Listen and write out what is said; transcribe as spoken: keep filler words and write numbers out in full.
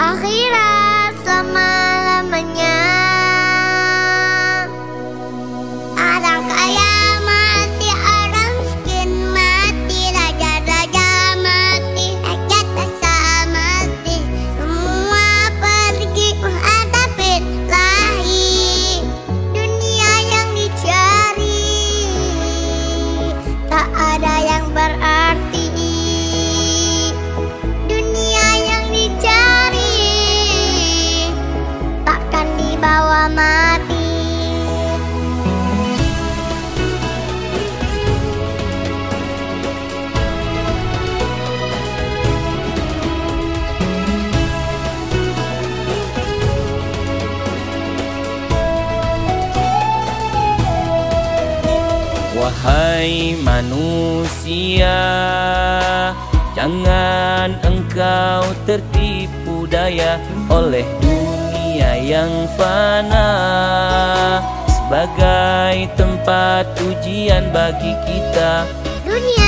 akhirat selama-lamanya. Orang kaya mati, orang miskin mati, raja-raja mati, rakyat biasa mati. Semua pergi menghadap Ilahi. Dunia yang dicari tak ada yang berarti. Dunia yang dicari takkan dibawa mati. Wahai manusia, jangan engkau tertipu daya oleh dunia yang fana sebagai tempat ujian bagi kita. Dunia